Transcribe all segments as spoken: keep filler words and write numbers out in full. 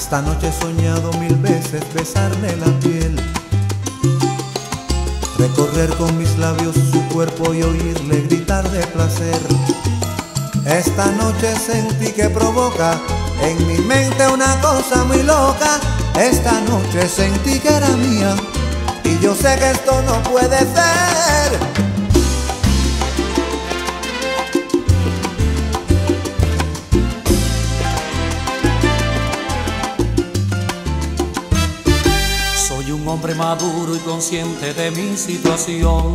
Esta noche he soñado mil veces besarle la piel, recorrer con mis labios su cuerpo y oírle gritar de placer. Esta noche sentí que provoca en mi mente una cosa muy loca. Esta noche sentí que era mía y yo sé que esto no puede ser. Soy un hombre maduro y consciente de mi situación.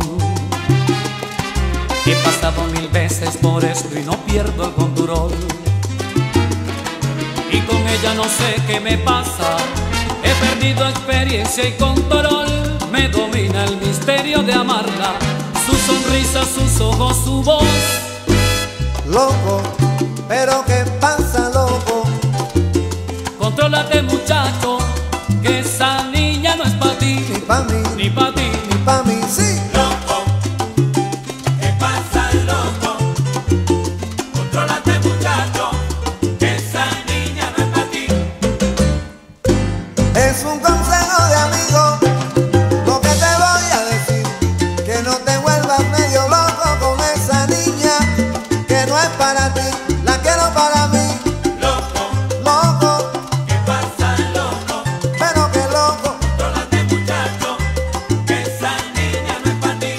He pasado mil veces por esto y no pierdo el control. Y con ella no sé qué me pasa, he perdido experiencia y control. Me domina el misterio de amarla, su sonrisa, sus ojos, su voz. Loco, pero ¿qué pasa, loco? Contrólate, muchacho, que esa niña no es pa' ti, Ni pa' mí, ni pa' ti, ni pa' mí, sí. Loco, ¿qué pasa, loco? Contrólate, muchacho, que esa niña no es pa' ti. Es un consejo de amigo lo que te voy a decir, que no te vuelvas medio loco con esa niña, que no es para ti, la quiero para mí. Loco, Loco, ¿qué pasa, loco? pero que loco. Contrólate, muchacho, que esa niña no es pa' ti.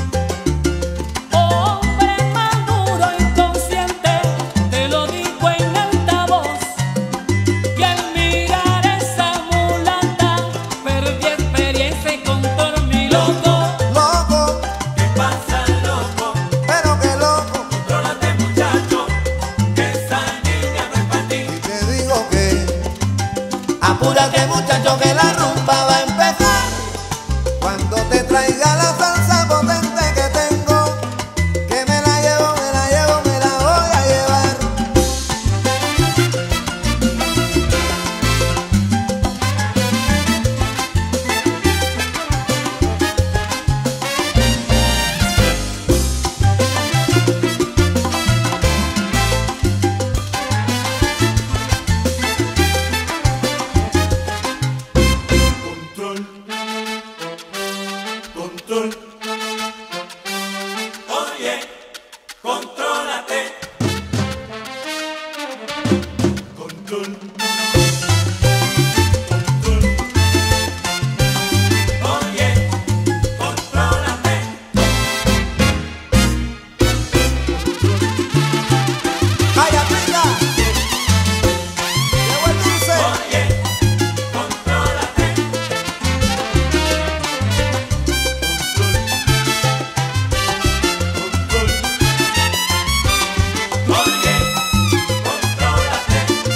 hombre maduro y consciente, te lo digo en altavoz, que al mirar esa mulata perdí experiencia y control mi loco. Loco, ¿Qué pasa, loco? pero que loco. Contrólate, muchacho, que esa niña no es pa' ti. Y te digo que apúrate, muchacho, que la rumba va a empezar. Cuando te traiga la salsa potente que tengo, que me la llevo, me la llevo, me la voy a llevar. Control, control. Oye, contrólate. Control, control. Oye, contrólate. ¡Vaya pinga! ¡Llegó el dulce! Oye, contrólate. Control, control. Oye, contrólate.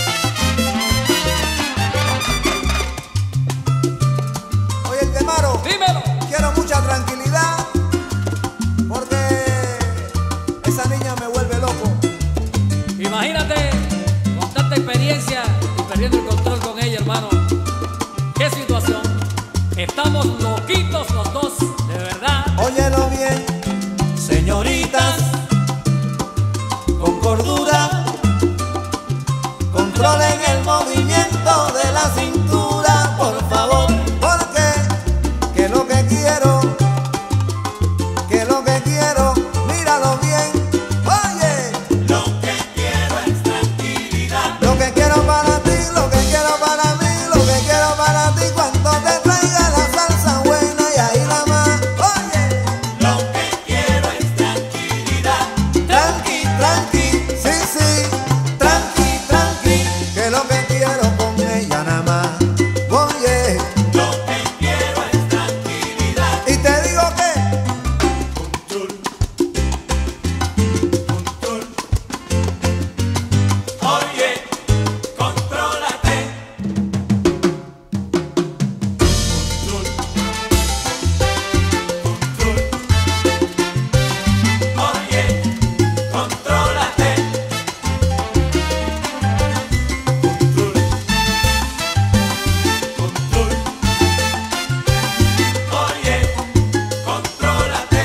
Oye, el Temaro, Dímelo. quiero mucha tranquilidad, porque esa niña me vuelve loco. Imagínate, con tanta experiencia y perdiendo el control con ella, hermano. ¿Qué situación? Estamos loquitos los dos, de verdad. Óyelo bien, señoritas, con cordura, controlen el movimiento de la cintura, por favor, porque que lo que quiero, que lo que quiero, míralo bien. Oye, Lo que quiero es tranquilidad. lo que quiero para ti, lo que quiero para mí, lo que quiero para ti, cuando te traiga la salsa buena y ahí la más. Oye, Lo que quiero es tranquilidad. tranqui, tranqui, sí, sí, tranqui, tranqui, que lo que quiero con ella nada más. Oye, Lo que quiero es tranquilidad. y te digo que Control, control. Oye, contrólate. Control, control. Oye, contrólate. Control, control. Oye, contrólate.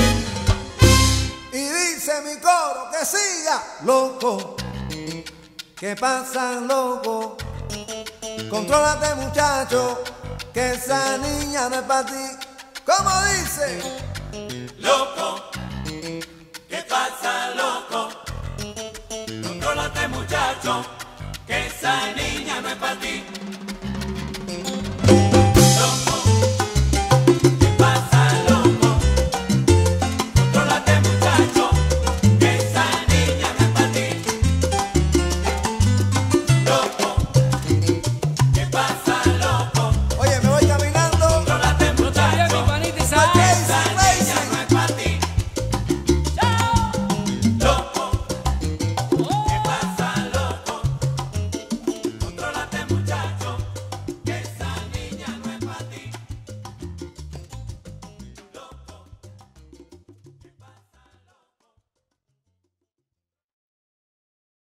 y dice mi coro que siga, loco, ¿Qué pasa, loco? Contrólate, muchacho, que esa niña no es para ti. ¿Cómo dice? Loco, ¿qué pasa, loco? Contrólate, muchacho, que esa niña no es para ti.